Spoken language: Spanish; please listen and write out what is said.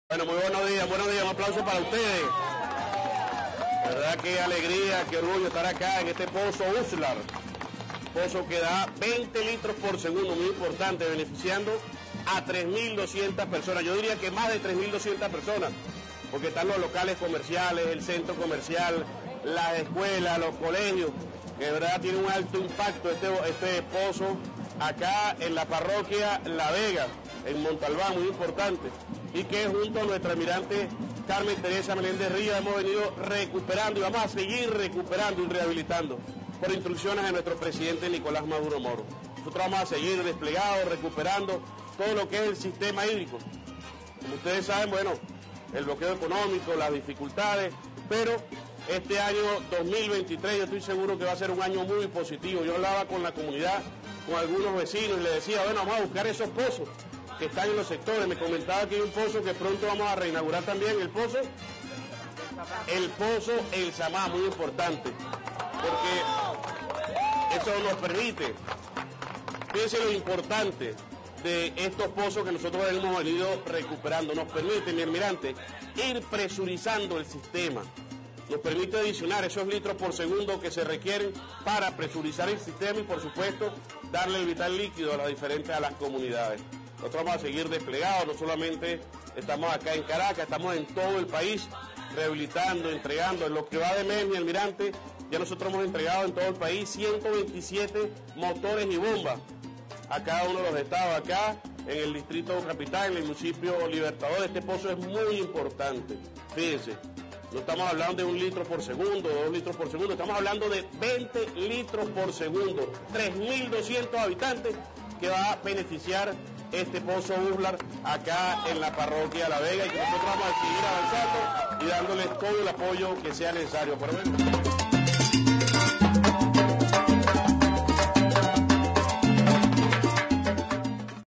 Bueno, muy buenos días, un aplauso para ustedes. La verdad qué alegría, qué orgullo estar acá en este pozo Uslar. Pozo que da 20 litros por segundo, muy importante, beneficiando a 3.200 personas. Yo diría que más de 3.200 personas, porque están los locales comerciales, el centro comercial, las escuelas, los colegios, que de verdad tiene un alto impacto este pozo acá en la parroquia La Vega, en Montalbán, muy importante, y que junto a nuestra almirante Carmen Teresa Meléndez Rivas hemos venido recuperando y vamos a seguir recuperando y rehabilitando por instrucciones de nuestro presidente Nicolás Maduro Moro. Nosotros vamos a seguir desplegados, recuperando todo lo que es el sistema hídrico. Como ustedes saben, bueno, el bloqueo económico, las dificultades, pero este año 2023 yo estoy seguro que va a ser un año muy positivo. Yo hablaba con la comunidad, con algunos vecinos y les decía, bueno, vamos a buscar esos pozos que están en los sectores. Me comentaba que hay un pozo que pronto vamos a reinaugurar también, el pozo El Samá, muy importante, porque eso nos permite, fíjense lo importante de estos pozos que nosotros hemos venido recuperando, nos permite, mi almirante, ir presurizando el sistema, nos permite adicionar esos litros por segundo que se requieren para presurizar el sistema y por supuesto darle el vital líquido a las comunidades. Nosotros vamos a seguir desplegados, no solamente estamos acá en Caracas, estamos en todo el país rehabilitando, entregando. En lo que va de mes, mi almirante, ya nosotros hemos entregado en todo el país 127 motores y bombas a cada uno de los estados, acá en el distrito capital, en el municipio Libertador. Este pozo es muy importante, fíjense, no estamos hablando de 1 litro por segundo, 2 litros por segundo, estamos hablando de 20 litros por segundo, 3.200 habitantes que va a beneficiar este pozo Uslar acá en la parroquia La Vega, y que nosotros vamos a seguir avanzando y dándoles todo el apoyo que sea necesario.